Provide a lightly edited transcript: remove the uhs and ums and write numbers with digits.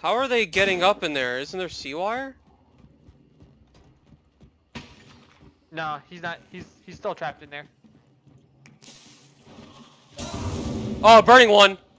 How are they getting up in there? Isn't there sea wire? No, he's not. He's still trapped in there. Oh, burning one.